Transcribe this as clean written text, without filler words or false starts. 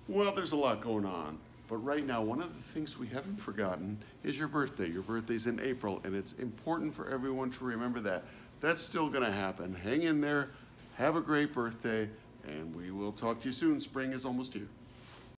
Well, there's a lot going on. But right now, one of the things we haven't forgotten is your birthday. Your birthday's in April, and it's important for everyone to remember that. That's still gonna happen. Hang in there, have a great birthday, and we will talk to you soon. Spring is almost here.